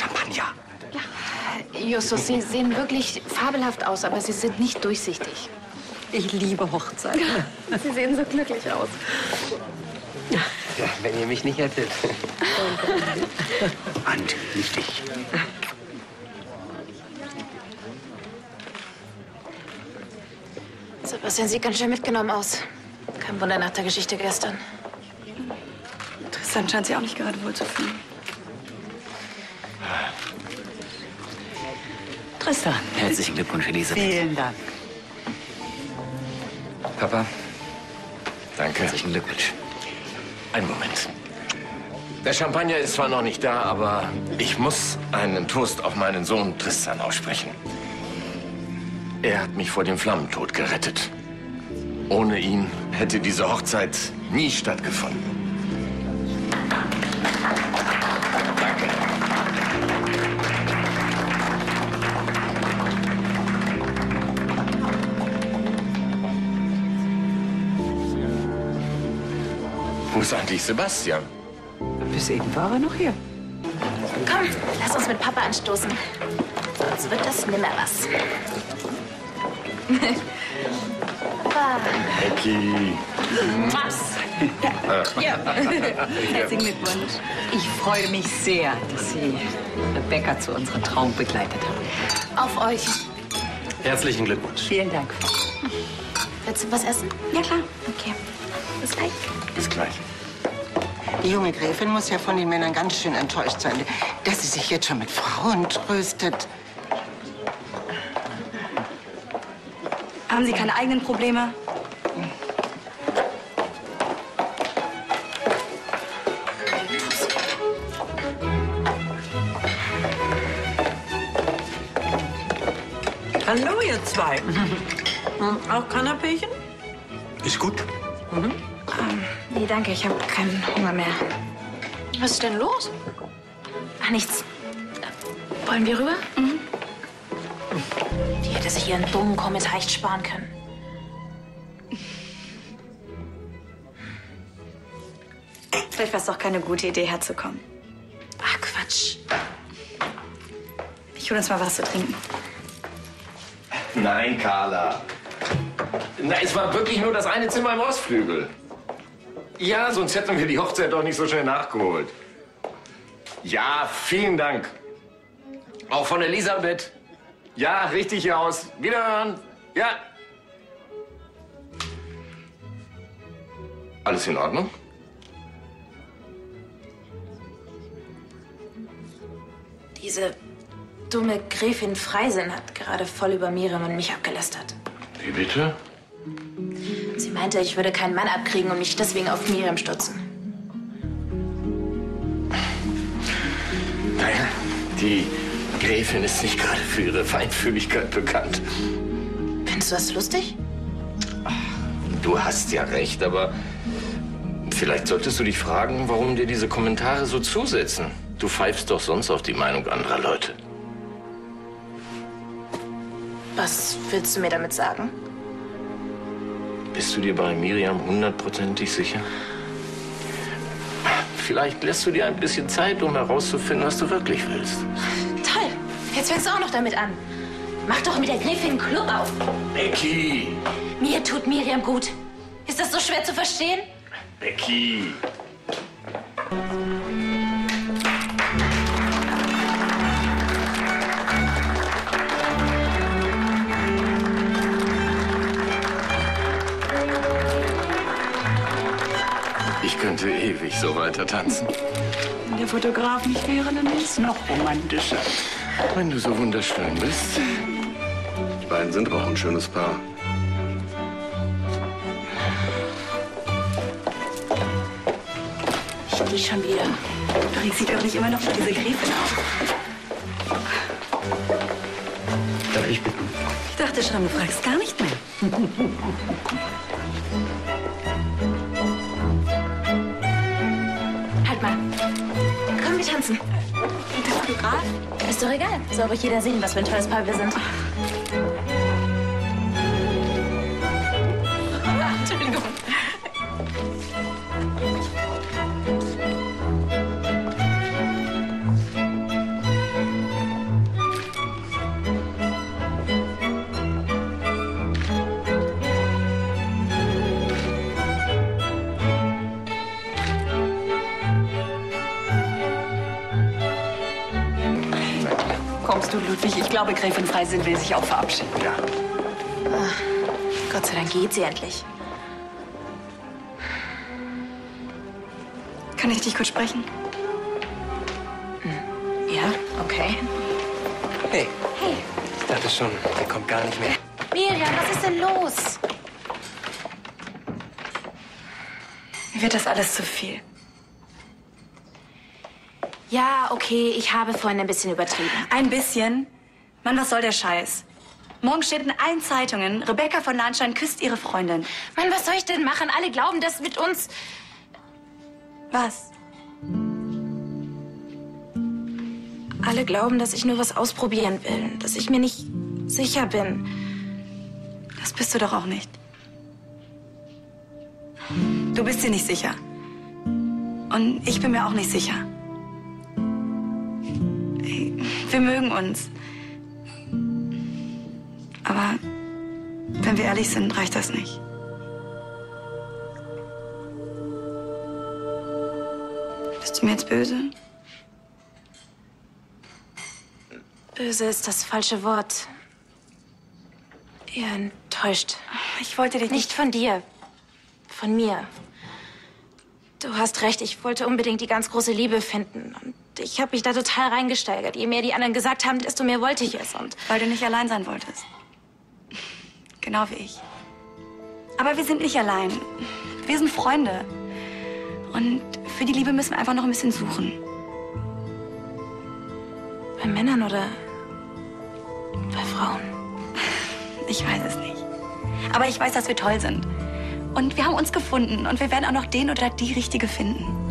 Champagner. Justus, Sie sehen wirklich fabelhaft aus, aber Sie sind nicht durchsichtig. Ich liebe Hochzeit. Sie sehen so glücklich aus. Ja, wenn ihr mich nicht hättet. Und nicht ich. Sebastian sieht ganz schön mitgenommen aus. Kein Wunder nach der Geschichte gestern. Tristan scheint sich auch nicht gerade wohl zu fühlen. Tristan. Herzlichen Glückwunsch, Elisabeth. Vielen Dank. Papa, danke. Herzlichen Glückwunsch. Einen Moment. Der Champagner ist zwar noch nicht da, aber ich muss einen Toast auf meinen Sohn Tristan aussprechen. Er hat mich vor dem Flammentod gerettet. Ohne ihn hätte diese Hochzeit nie stattgefunden. Danke. Wo ist eigentlich Sebastian? Bis eben war er noch hier. Komm, lass uns mit Papa anstoßen. Sonst wird das nimmer was. Papa. Ecki. Ja. Herzlichen Glückwunsch. Ich freue mich sehr, dass Sie Rebecca zu unserer Trauung begleitet haben. Auf euch. Herzlichen Glückwunsch. Vielen Dank. Willst du was essen? Ja, klar. Okay. Bis gleich. Bis gleich. Die junge Gräfin muss ja von den Männern ganz schön enttäuscht sein, dass sie sich jetzt schon mit Frauen tröstet. Haben Sie keine eigenen Probleme? Hallo, ihr zwei. Auch Kanapéchen? Ist gut. Nee, danke, ich habe keinen Hunger mehr. Was ist denn los? Ach, nichts. Wollen wir rüber? Die hätte sich ihren dummen Kommentar echt sparen können. Vielleicht war es doch keine gute Idee, herzukommen. Ach, Quatsch. Ich hole uns mal was zu trinken. Nein, Carla. Na, es war wirklich nur das eine Zimmer im Ostflügel. Ja, sonst hätten wir die Hochzeit doch nicht so schnell nachgeholt. Ja, vielen Dank. Auch von Elisabeth. Ja, richtig aus. Wiederhören. Ja. Alles in Ordnung? Diese dumme Gräfin Freisinn hat gerade voll über Miriam und mich abgelästert. Wie bitte? Sie meinte, ich würde keinen Mann abkriegen und mich deswegen auf Miriam stürzen. Naja, die Gräfin ist nicht gerade für ihre Feinfühligkeit bekannt. Findest du das lustig? Du hast ja recht, aber vielleicht solltest du dich fragen, warum dir diese Kommentare so zusetzen. Du pfeifst doch sonst auf die Meinung anderer Leute. Was willst du mir damit sagen? Bist du dir bei Miriam 100%ig sicher? Vielleicht lässt du dir ein bisschen Zeit, um herauszufinden, was du wirklich willst. Toll, jetzt fängst du auch noch damit an. Mach doch mit der Gräfin einen Club auf. Becky! Mir tut Miriam gut. Ist das so schwer zu verstehen? Becky! Ich könnte ewig so weiter tanzen. Wenn der Fotograf nicht wäre, dann ist es noch romantischer. Wenn du so wunderschön bist. Die beiden sind auch ein schönes Paar. Die schon wieder. Doch sieht doch nicht immer noch wie diese Gräfin aus. Darf ich bitten? Ich dachte schon, du fragst gar nicht mehr. Halt mal. Komm, wir tanzen. Und der Fotograf? Ist doch egal. Soll ruhig jeder sehen, was für ein tolles Paar wir sind. Entschuldigung. Du, Ludwig, ich glaube, Gräfin Freisinn will sich auch verabschieden. Ja. Gott sei Dank geht sie endlich. Kann ich dich kurz sprechen? Ja, okay. Hey, Hey, ich dachte schon, der kommt gar nicht mehr. Miriam, was ist denn los? Mir wird das alles zu viel. Ja, okay, ich habe vorhin ein bisschen übertrieben. Ein bisschen? Mann, was soll der Scheiß? Morgen steht in allen Zeitungen, Rebecca von Lahnstein küsst ihre Freundin. Mann, was soll ich denn machen? Alle glauben, dass mit uns... Was? Alle glauben, dass ich nur was ausprobieren will. Dass ich mir nicht sicher bin. Das bist du doch auch nicht. Du bist dir nicht sicher. Und ich bin mir auch nicht sicher. Wir mögen uns. Aber wenn wir ehrlich sind, reicht das nicht. Bist du mir jetzt böse? Böse ist das falsche Wort. Eher enttäuscht. Ich wollte dich Nicht von dir. Von mir. Du hast recht, ich wollte unbedingt die ganz große Liebe finden. Und ich habe mich da total reingesteigert. Je mehr die anderen gesagt haben, desto mehr wollte ich es. Und Weil du nicht allein sein wolltest. Genau wie ich. Aber wir sind nicht allein. Wir sind Freunde. Und für die Liebe müssen wir einfach noch ein bisschen suchen. bei Männern oder bei Frauen? Ich weiß es nicht. Aber ich weiß, dass wir toll sind. Und wir haben uns gefunden. Und wir werden auch noch den oder die Richtige finden.